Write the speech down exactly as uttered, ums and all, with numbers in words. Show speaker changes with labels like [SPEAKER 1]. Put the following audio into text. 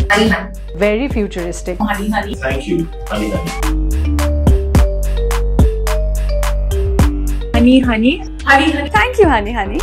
[SPEAKER 1] Honey Honey.
[SPEAKER 2] Very futuristic.
[SPEAKER 1] Honey Honey.
[SPEAKER 3] Thank you, Honey Honey.
[SPEAKER 1] Honey Honey. Honey Honey.
[SPEAKER 2] Thank you, Honey Honey.